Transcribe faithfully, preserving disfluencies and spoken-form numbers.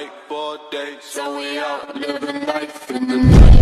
wakeboard days. So we out living life in the night.